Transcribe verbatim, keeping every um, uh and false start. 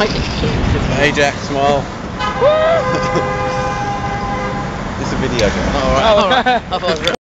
Hey Jack, smile. It's a video game. Oh, alright. Oh, alright.